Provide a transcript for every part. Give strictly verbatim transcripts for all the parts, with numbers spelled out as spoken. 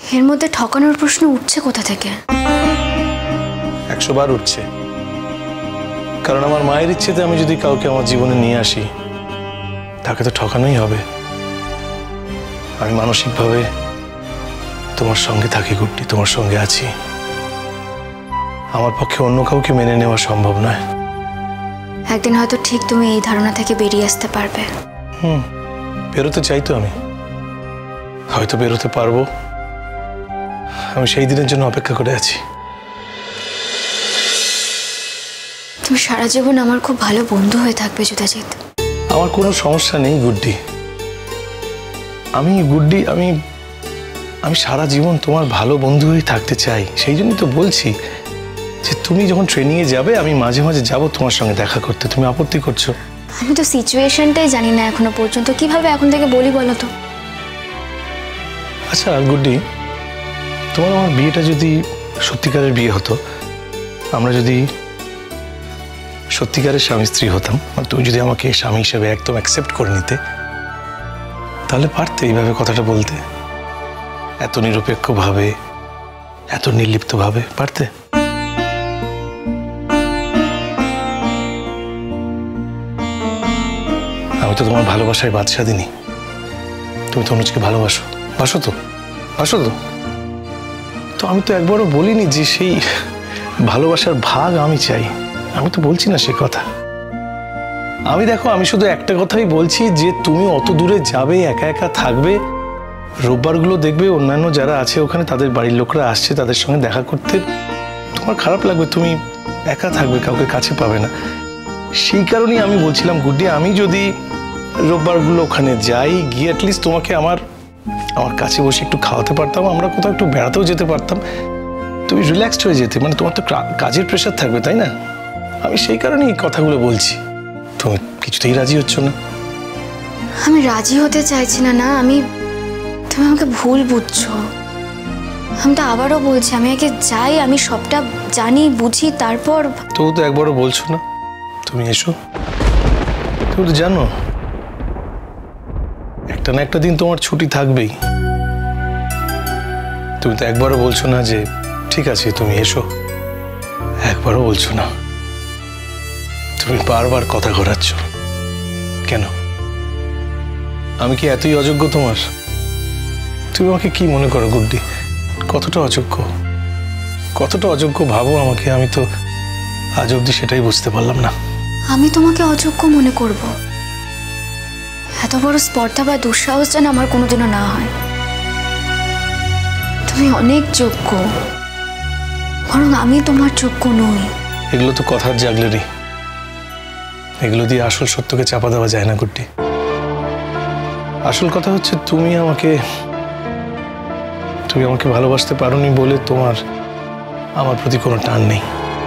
এর মধ্যে ঠকানোর প্রশ্ন উঠছে কোথা থেকে? একশো বার উঠছে, কারণ আমার মায়ের ইচ্ছেতে আমি যদি কাউকে আমার জীবনে নিয়ে আসি তাকে তো ঠকানোই হবে। আমি মানসিকভাবে তোমার সঙ্গে থাকি গুড্ডি, তোমার সঙ্গে আছি। আমার পক্ষে অন্য কাউকে মেনে নেওয়া সম্ভব নয়। একদিন হয়তো ঠিক তুমি এই ধারণা থেকে বেরিয়ে আসতে পারবে। হুম, বেরোতে চাই তো আমি, হয়তো বেরোতে পারবো। আমি সেই দিনের জন্য অপেক্ষা করে আছি। তুমি সারা জীবন আমার খুব ভালো বন্ধু হয়ে থাকবে যুধাজিৎ। আমার কোনো সমস্যা নেই গুড্ডি। আমি গুড্ডি আমি আমি সারা জীবন তোমার ভালো বন্ধু হয়ে থাকতে চাই। সেই জন্যই তো বলছি যে তুমি যখন ট্রেনিংয়ে যাবে আমি মাঝে মাঝে যাব তোমার সঙ্গে দেখা করতে। তুমি আপত্তি করছো? আমি তো সিচুয়েশনটাই জানি না এখনো পর্যন্ত, কিভাবে এখন থেকে বলি বলো তো? আচ্ছা গুড্ডি, তোমার আমার বিয়েটা যদি সত্যিকারের বিয়ে হতো, আমরা যদি সত্যিকারের স্বামী স্ত্রী হতাম, তুমি যদি আমাকে স্বামী হিসেবে একদম অ্যাকসেপ্ট করে নিতে, তাহলে পারতে এইভাবে কথাটা বলতে, এত নিরপেক্ষভাবে, এত নির্লিপ্তভাবে পারতে? আমি তো তোমার ভালোবাসায় বাদশা দিনি। তুমি তো অনুজকে ভালোবাসো, বাসো তো বাসো তো তো আমি তো একবারও বলিনি যে সেই ভালোবাসার ভাগ আমি চাই। আমি তো বলছি না সে কথা। আমি দেখো, আমি শুধু একটা কথাই বলছি যে তুমি অত দূরে যাবে, একা একা থাকবে, রোববারগুলো দেখবে অন্যান্য যারা আছে ওখানে তাদের বাড়ির লোকরা আসছে, তাদের সঙ্গে দেখা করতে তোমার খারাপ লাগবে, তুমি একা থাকবে, কাউকে কাছে পাবে না। সেই কারণেই আমি বলছিলাম গুড্ডি, আমি যদি রোববারগুলো ওখানে যাই, গিয়ে অ্যাটলিস্ট তোমাকে আমার আমার কাছে বসে একটু খাওয়াতে পারতাম, আমরা কোথাও একটু বেড়াতেও যেতে পারতাম, তুমি রিল্যাক্সড হয়ে যেতে। মানে তোমার তো কাজের প্রেশার থাকবে, তাই না? আমি সেই কারণেই এই কথাগুলো বলছি। তুমি কিছুতেই রাজি হচ্ছ না। আমি রাজি হতে চাইছি না। না, আমি, তুমি আমাকে ভুল বুঝছো। আমি তো আবারও বলছি, আমি আগে যাই, আমি সবটা জানি বুঝি, তারপর। তবু তো একবারও বলছো না তুমি এসো। তুমি তো জানো একটা না একটা দিন তোমার ছুটি থাকবেই। তুমি তো একবারও বলছো না যে ঠিক আছে তুমি এসো, একবারও বলছো না। তুমি বারবার কথা ঘোরাচ্ছ কেন? আমি কি এতই অযোগ্য তোমার? তুমি আমাকে কি মনে করো গুড্ডি? কতটা অযোগ্য, কতটা অযোগ্য ভাবো আমাকে? আমি তো আজ অব্দি সেটাই বুঝতে পারলাম না। আমি তোমাকে অযোগ্য মনে করব? এত বড় স্পর্ধা বা দুঃসাহস যেন আমার কোনোদিনও না হয়। তুমি অনেক যোগ্য, বরং আমি তোমার যোগ্য নই। এগুলো তো কথার জাগলেরই, এগুলো দিয়ে আসল সত্যকে চাপা দেওয়া যায় না গুড্ডি। আসল কথা হচ্ছে তুমি আমাকে তুমি আমাকে ভালোবাসতে পারোনি বলে তোমার আমার প্রতি কোনো টান নেই।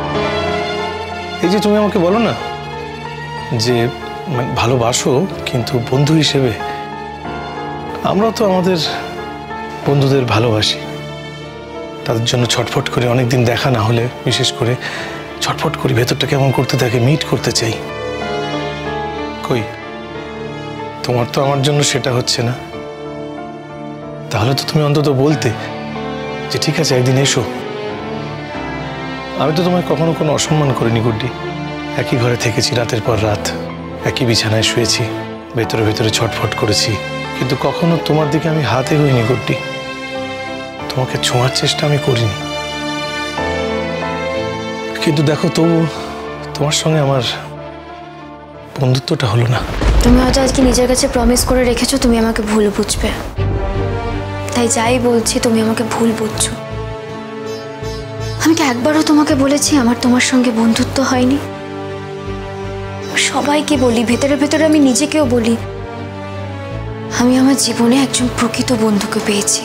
এই যে তুমি আমাকে বলো না যে ভালোবাসো, কিন্তু বন্ধু হিসেবে আমরাও তো আমাদের বন্ধুদের ভালোবাসি। তাদের জন্য ছটফট করে, অনেকদিন দেখা না হলে বিশেষ করে ছটফট করি, ভেতরটা কেমন করতে থাকে, মিট করতে চাই। কই তোমার তো আমার জন্য সেটা হচ্ছে না। তাহলে তো তুমি অন্তত বলতে যে ঠিক আছে একদিন এসো। আমি তো তোমায় কখনো কোনো অসম্মান করিনি গুড্ডি। একই ঘরে থেকেছি রাতের পর রাত, একই বিছানায় শুয়েছি, ভেতরে ভেতরে ছটফট করেছি, কিন্তু কখনো তোমার দিকে আমি হাতে হইনি গুড্ডি। তোমাকে ছোঁয়ার চেষ্টা আমি করিনি। কিন্তু দেখো, তবু তোমার সঙ্গে আমার বন্ধুত্বটা হলো না। তুমি হয়তো আজকে নিজের কাছে প্রমিস করে রেখেছো তুমি আমাকে ভুল বুঝবে, তাই যাই বলছি তুমি আমাকে ভুল বুঝছো। আমি কি একবারও তোমাকে বলেছি আমার তোমার সঙ্গে বন্ধুত্ব হয়নি? সবাইকে বলি, ভেতরে ভেতরে আমি নিজেকেও বলি, আমি আমার জীবনে একজন প্রকৃত বন্ধুকে পেয়েছি,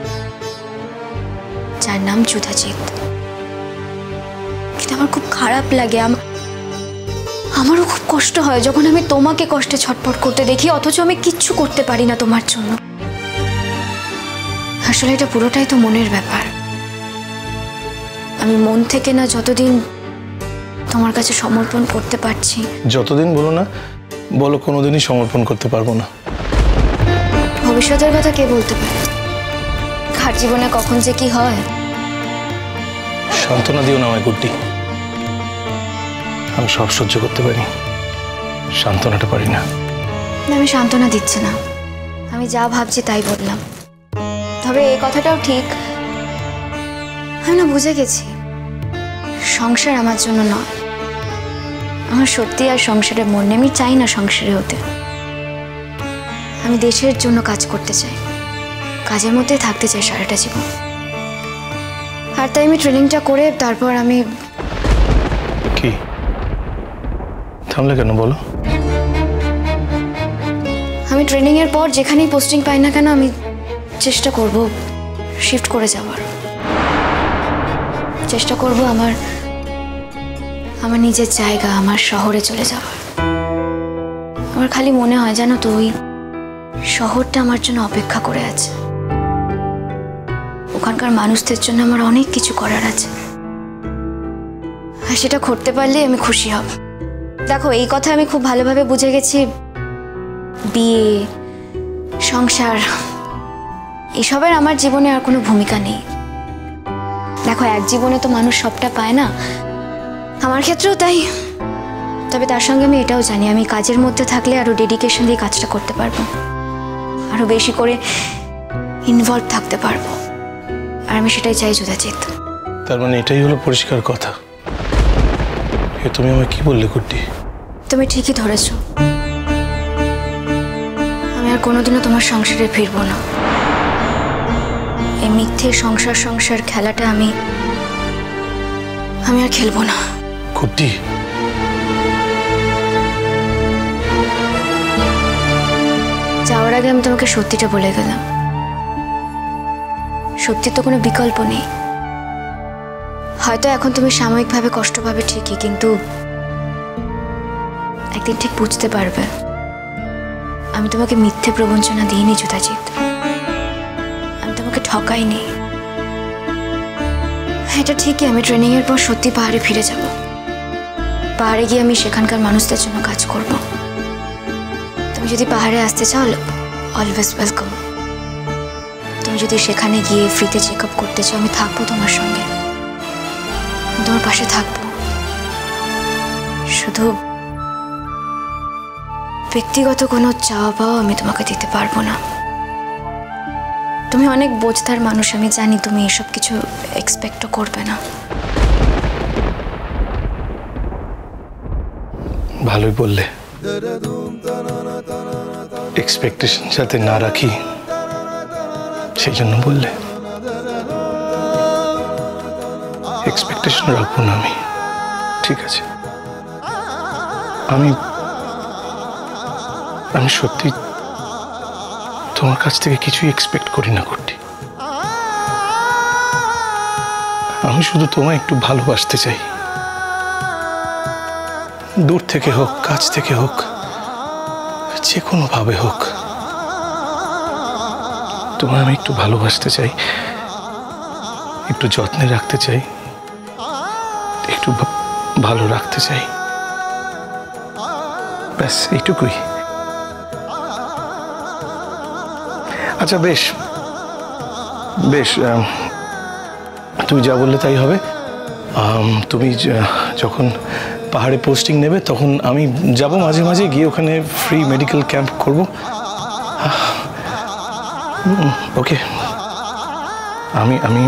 যার নাম যুধাজিৎ। কিন্তু আমার খুব খারাপ লাগে, আমারও খুব কষ্ট হয় যখন আমি তোমাকে কষ্টে ছটফট করতে দেখি, অথচ আমি কিচ্ছু করতে পারি না তোমার জন্য। আসলে এটা পুরোটাই তো মনের ব্যাপার। আমি মন থেকে না যতদিন তোমার কাছে সমর্পণ করতে পারছি। যতদিন বলো না, বলো কোনোদিনই সমর্পণ করতে পারবো না। ভবিষ্যতের কথা কে বলতে পারে? কার জীবনে কখন যে কি হয়। সান্ত্বনা দিও না আমায় গুড্ডি, আমি সব সহ্য করতে পারি, সান্ত্বনাটা পারি না। আমি সান্ত্বনা দিচ্ছি না, আমি যা ভাবছি তাই বললাম। তবে এই কথাটাও ঠিক, আমি না বুঝে গেছি সংসার আমার জন্য নয়। আমার সত্যি আর সংসারে মন নেই, আমি চাই না সংসারে হতে। আমি দেশের জন্য কাজ করতে চাই, কাজের মধ্যে থাকতে চাই সারাটা জীবন। আর তাই আমি ট্রেনিংটা করে তারপর আমি কি থামলে কেন বলো? আমি ট্রেনিংয়ের পর যেখানেই পোস্টিং পাই না কেন আমি চেষ্টা করব শিফট করে যাওয়ার। চেষ্টা করব আমার আমার নিজের জায়গা, আমার শহরে চলে যাওয়ার। আমার খালি মনে হয় জানো তো, ওই শহরটা আমার জন্য অপেক্ষা করে আছে। ওখানকার মানুষদের জন্য আমার অনেক কিছু করার আছে, আর সেটা করতে পারলে আমি খুশি হব। দেখো, এই কথা আমি খুব ভালোভাবে বুঝে গেছি। বিয়ে, সংসার, এসবের আমার জীবনে আর কোনো ভূমিকা নেই। দেখো, এক জীবনে তো মানুষ সবটা পায় না, আমার ক্ষেত্রেও তাই। তবে তার সঙ্গে আমি এটাও জানি, আমি কাজের মধ্যে থাকলে আরো ডেডিকেশন দিয়ে কাজটা করতে পারবো, আরো বেশি করে ইনভলভ থাকতে পারবো। আর আমি সেটাই চাই যুদাজিৎ। তার মানে এটাই হলো পরিষ্কার কথা। এ তুমি আমায় কি বললে গুড্ডি? তুমি ঠিকই ধরেছো, আমি আর কোনোদিনও তোমার সংসারে ফিরবো না। এই মিথ্যে সংসার সংসার খেলাটা আমি আমি আর খেলবো না। গুড্ডি, যাওয়ার আগে আমি তোমাকে সত্যিটা বলে গেলাম। সত্যি তো কোনো বিকল্প নেই। হয়তো এখন তুমি সাময়িকভাবে কষ্ট পাবে ঠিকই, কিন্তু একদিন ঠিক বুঝতে পারবে আমি তোমাকে মিথ্যে প্রবঞ্চনা দিইনি যুদাজিৎ, আমি তোমাকে ঠকাইনি। এটা ঠিকই, আমি ট্রেনিং এর পর সত্যি পাহাড়ে ফিরে যাব। পাহাড়ে গিয়ে আমি সেখানকার মানুষদের জন্য কাজ করব। তুমি যদি পাহাড়ে আসতে চাও, অলওয়েজ ওয়েলকাম। তুমি যদি সেখানে গিয়ে ফ্রিতে চেক আপ করতে চাও, আমি থাকবো তোমার সঙ্গে, তোমার পাশে থাকবো। শুধু ব্যক্তিগত কোনো চাওয়া পাওয়া আমি তোমাকে দিতে পারবো না। তুমি অনেক বোঝদার মানুষ, আমি জানি তুমি এসব কিছু এক্সপেক্টও করবে না। ভালোই বললে, এক্সপেকটেশন যাতে না রাখি সেই জন্য বললে। এক্সপেকটেশন রাখবো না আমি, ঠিক আছে? আমি আমি সত্যি তোমার কাছ থেকে কিছুই এক্সপেক্ট করি না গুড্ডি। আমি শুধু তোমায় একটু ভালোবাসতে চাই, দূর থেকে হোক, কাছ থেকে হোক, যে কোনো ভাবে হোক। তোমায় আমি একটু ভালোবাসতে চাই, একটু যত্নে রাখতে চাই, একটু ভালো রাখতে চাই, ব্যাস এইটুকুই। আচ্ছা, বেশ বেশ, তুমি যা বললে তাই হবে। তুমি যখন পাহাড়ে পোস্টিং নেবে তখন আমি যাব মাঝে মাঝে, গিয়ে ওখানে ফ্রি মেডিকেল ক্যাম্প করব। ওকে, আমি আমি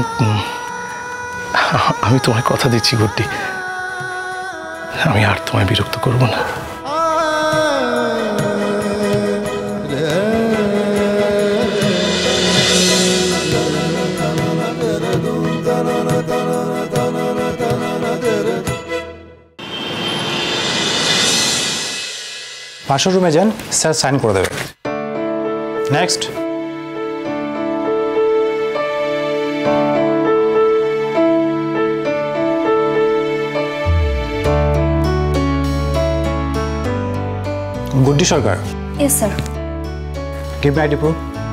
আমি তোমায় কথা দিচ্ছি গুড্ডি, আমি আর তোমায় বিরক্ত করব না। পাশের রুমে যান, স্যার সাইন করে দেবে। Next. Guddi Sarkar. Yes sir. Give me ID proof.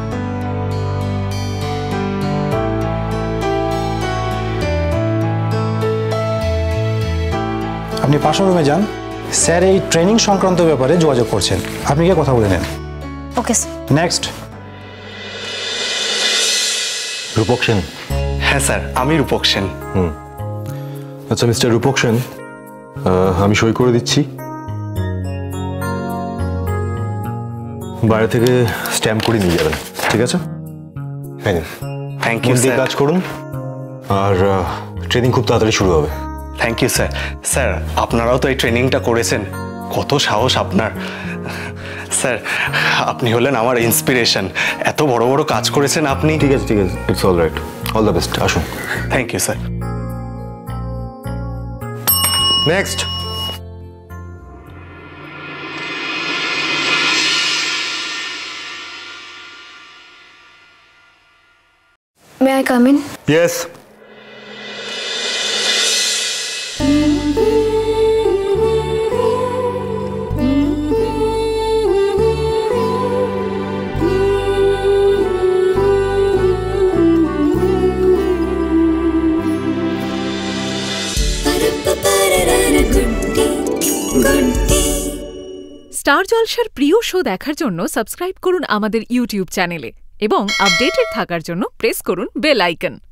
আপনি পাশের রুমে যান, স্যার এই ট্রেনিং সংক্রান্ত ব্যাপারে যোগাযোগ করছেন, আপনি গিয়ে কথা বলে নেন। Okay sir. Next. Rupak Sen? হ্যাঁ স্যার, আমি রূপক সেন। হুম, আচ্ছা মিস্টার রূপক সেন, আমি সই করে দিচ্ছি। বাইরে থেকে স্ট্যাম্প করে নিয়ে যাবেন, ঠিক আছে? হ্যাঁ, থ্যাংক ইউ স্যার। কাজ করুন, আর ট্রেনিং খুব তাড়াতাড়ি শুরু হবে। Thank you sir. স্যার, আপনারাও তো এই ট্রেনিংটা করেছেন, কত সাহস আপনার। স্যার, আপনি হলেন আমার ইন্সপিরেশন, এত বড় বড় কাজ করেছেন আপনি। ঠিক আছে ঠিক আছে, it's all right, all the best, আসুন। Thank you sir. Next. May I come in? Yes. Star জলসার প্রিয় শো দেখার জন্য সাবস্ক্রাইব করুন আমাদের ইউটিউব চ্যানেলে এবং আপডেটেড থাকার জন্য প্রেস করুন বেল আইকন।